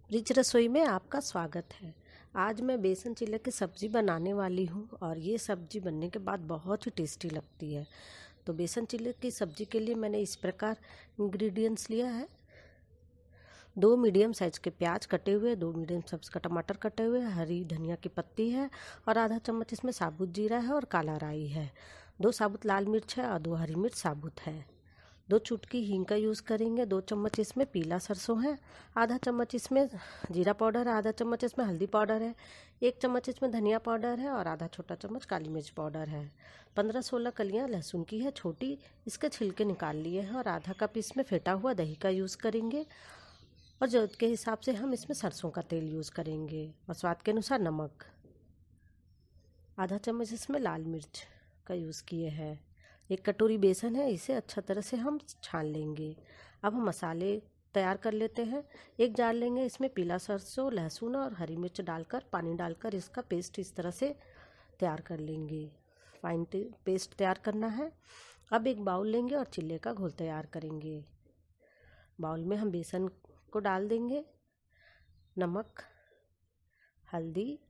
Rich रसोई में आपका स्वागत है। आज मैं बेसन चिल्ले की सब्ज़ी बनाने वाली हूँ और ये सब्ज़ी बनने के बाद बहुत ही टेस्टी लगती है। तो बेसन चिल्ले की सब्ज़ी के लिए मैंने इस प्रकार इंग्रेडिएंट्स लिया है। 2 मीडियम साइज़ के प्याज कटे हुए, 2 मीडियम साइज़ का टमाटर कटे हुए, हरी धनिया की पत्ती है और आधा चम्मच इसमें साबुत जीरा है और काला राई है। 2 साबुत लाल मिर्च है और 2 हरी मिर्च साबुत है। 2 चुटकी हींग का यूज़ करेंगे। 2 चम्मच इसमें पीला सरसों है, आधा चम्मच इसमें जीरा पाउडर है, आधा चम्मच इसमें हल्दी पाउडर है, 1 चम्मच इसमें धनिया पाउडर है और आधा छोटा चम्मच काली मिर्च पाउडर है। 15-16 कलियां लहसुन की है छोटी, इसके छिलके निकाल लिए हैं और आधा कप इसमें फेटा हुआ दही का यूज़ करेंगे और ज़रूरत के हिसाब से हम इसमें सरसों का तेल यूज़ करेंगे और स्वाद के अनुसार नमक। आधा चम्मच इसमें लाल मिर्च का यूज़ किए हैं। 1 कटोरी बेसन है, इसे अच्छा तरह से हम छान लेंगे। अब हम मसाले तैयार कर लेते हैं। 1 जार लेंगे, इसमें पीला सरसों, लहसुन और हरी मिर्च डालकर पानी डालकर इसका पेस्ट इस तरह से तैयार कर लेंगे। फाइन पेस्ट तैयार करना है। अब एक बाउल लेंगे और चिल्ले का घोल तैयार करेंगे। बाउल में हम बेसन को डाल देंगे, नमक, हल्दी,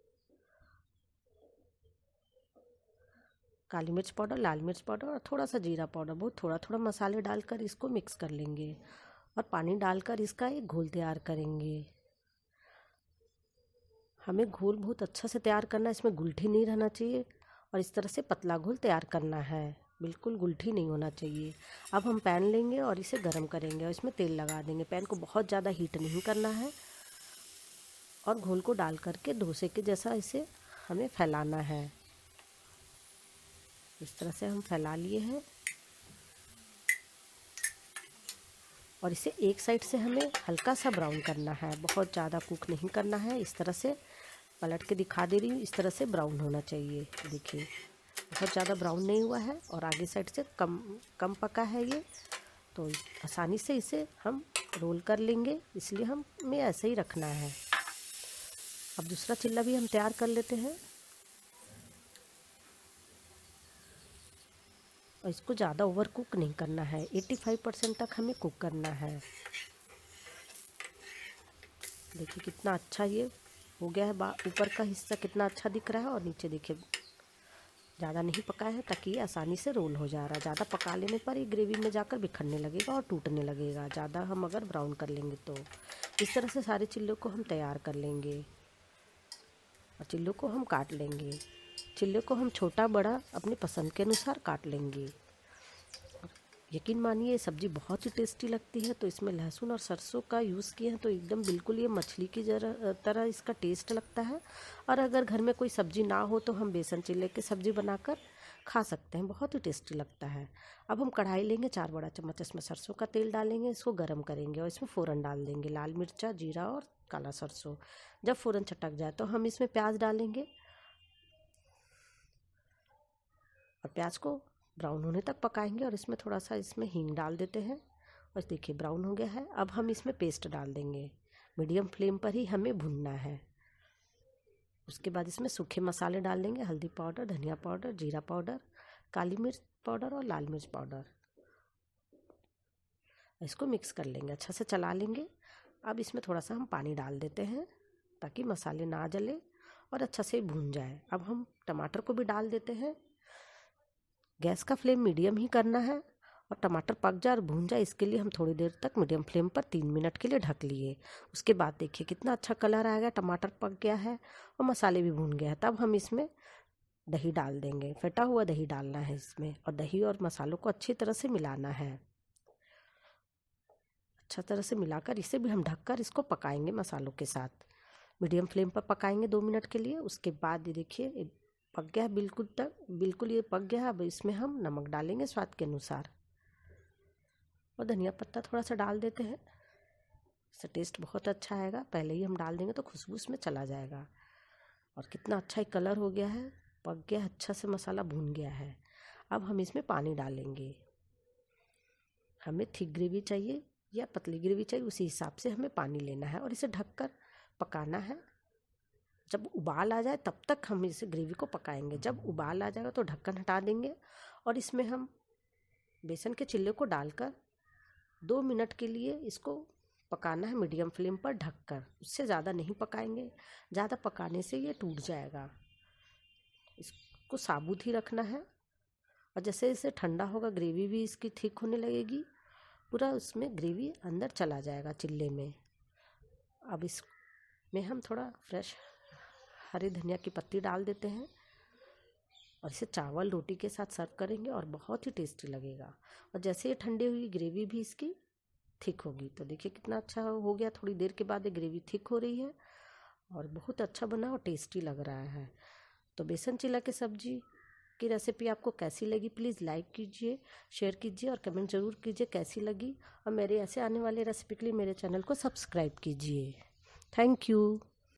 काली मिर्च पाउडर, लाल मिर्च पाउडर और थोड़ा सा जीरा पाउडर, बहुत थोड़ा थोड़ा मसाले डालकर इसको मिक्स कर लेंगे और पानी डालकर इसका एक घोल तैयार करेंगे। हमें घोल बहुत अच्छा से तैयार करना है, इसमें गुलठी नहीं रहना चाहिए और इस तरह से पतला घोल तैयार करना है, बिल्कुल गुलठी नहीं होना चाहिए। अब हम पैन लेंगे और इसे गर्म करेंगे और इसमें तेल लगा देंगे। पैन को बहुत ज़्यादा हीट नहीं करना है और घोल को डाल करके डोसे के जैसा इसे हमें फैलाना है। इस तरह से हम फैला लिए हैं और इसे एक साइड से हमें हल्का सा ब्राउन करना है, बहुत ज़्यादा कुक नहीं करना है। इस तरह से पलट के दिखा दे रही हूँ, इस तरह से ब्राउन होना चाहिए। देखिए बहुत ज़्यादा ब्राउन नहीं हुआ है और आगे साइड से कम पका है ये, तो आसानी से इसे हम रोल कर लेंगे, इसलिए हमें ऐसे ही रखना है। अब दूसरा चिल्ला भी हम तैयार कर लेते हैं और इसको ज़्यादा ओवर कुक नहीं करना है, 85% तक हमें कुक करना है। देखिए कितना अच्छा ये हो गया है, ऊपर का हिस्सा कितना अच्छा दिख रहा है और नीचे देखिए ज़्यादा नहीं पका है, ताकि ये आसानी से रोल हो जा रहा है। ज़्यादा पका लेने पर ये ग्रेवी में जाकर बिखरने लगेगा और टूटने लगेगा, ज़्यादा हम अगर ब्राउन कर लेंगे तो। इस तरह से सारे चिल्लों को हम तैयार कर लेंगे और चिल्लों को हम काट लेंगे। चिल्ले को हम छोटा बड़ा अपनी पसंद के अनुसार काट लेंगे। यकीन मानिए ये सब्ज़ी बहुत ही टेस्टी लगती है। तो इसमें लहसुन और सरसों का यूज़ किए हैं तो एकदम बिल्कुल ये मछली की तरह इसका टेस्ट लगता है। और अगर घर में कोई सब्ज़ी ना हो तो हम बेसन चिल्ले की सब्ज़ी बनाकर खा सकते हैं, बहुत ही टेस्टी लगता है। अब हम कढ़ाई लेंगे, 4 बड़ा चम्मच इसमें सरसों का तेल डालेंगे, इसको गर्म करेंगे और इसमें फ़ोरन डाल देंगे, लाल मिर्चा, जीरा और काला सरसों। जब फ़ोरन चटक जाए तो हम इसमें प्याज डालेंगे और प्याज को ब्राउन होने तक पकाएंगे और इसमें थोड़ा सा इसमें हींग डाल देते हैं और देखिए ब्राउन हो गया है। अब हम इसमें पेस्ट डाल देंगे, मीडियम फ्लेम पर ही हमें भूनना है। उसके बाद इसमें सूखे मसाले डाल देंगे, हल्दी पाउडर, धनिया पाउडर, जीरा पाउडर, काली मिर्च पाउडर और लाल मिर्च पाउडर। इसको मिक्स कर लेंगे, अच्छा से चला लेंगे। अब इसमें थोड़ा सा हम पानी डाल देते हैं ताकि मसाले ना जले और अच्छा से भून जाए। अब हम टमाटर को भी डाल देते हैं। गैस का फ्लेम मीडियम ही करना है और टमाटर पक जाए और भून जाए, इसके लिए हम थोड़ी देर तक मीडियम फ्लेम पर 3 मिनट के लिए ढक लिए। उसके बाद देखिए कितना अच्छा कलर आ गया, टमाटर पक गया है और मसाले भी भून गया है। तब हम इसमें दही डाल देंगे, फेटा हुआ दही डालना है इसमें और दही और मसालों को अच्छी तरह से मिलाना है। अच्छा तरह से मिलाकर इसे भी हम ढककर इसको पकाएंगे मसालों के साथ। मीडियम फ्लेम पर पकाएंगे 2 मिनट के लिए। उसके बाद ये देखिए पक गया है, बिल्कुल ये पक गया है। अब इसमें हम नमक डालेंगे स्वाद के अनुसार और धनिया पत्ता थोड़ा सा डाल देते हैं, इससे टेस्ट बहुत अच्छा आएगा। पहले ही हम डाल देंगे तो खुशबू इसमें चला जाएगा। और कितना अच्छा ही कलर हो गया है, पक गया, अच्छा से मसाला भून गया है। अब हम इसमें पानी डालेंगे। हमें थिक ग्रेवी चाहिए या पतली ग्रेवी चाहिए, उसी हिसाब से हमें पानी लेना है और इसे ढककर पकाना है। जब उबाल आ जाए तब तक हम इस ग्रेवी को पकाएंगे। जब उबाल आ जाएगा तो ढक्कन हटा देंगे और इसमें हम बेसन के चिल्ले को डालकर 2 मिनट के लिए इसको पकाना है मीडियम फ्लेम पर ढककर। उससे ज़्यादा नहीं पकाएंगे, ज़्यादा पकाने से ये टूट जाएगा। इसको साबुत ही रखना है और जैसे जैसे ठंडा होगा ग्रेवी भी इसकी थिक होने लगेगी, पूरा उसमें ग्रेवी अंदर चला जाएगा चिल्ले में। अब इसमें हम थोड़ा फ्रेश हरी धनिया की पत्ती डाल देते हैं और इसे चावल रोटी के साथ सर्व करेंगे और बहुत ही टेस्टी लगेगा। और जैसे ये ठंडी हुई ग्रेवी भी इसकी थिक होगी। तो देखिए कितना अच्छा हो गया, थोड़ी देर के बाद ये ग्रेवी थिक हो रही है और बहुत अच्छा बना और टेस्टी लग रहा है। तो बेसन चिल्ला की सब्जी की रेसिपी आपको कैसी लगी प्लीज़ लाइक कीजिए, शेयर कीजिए और कमेंट ज़रूर कीजिए कैसी लगी। और मेरे ऐसे आने वाले रेसिपी के लिए मेरे चैनल को सब्सक्राइब कीजिए। Thank you.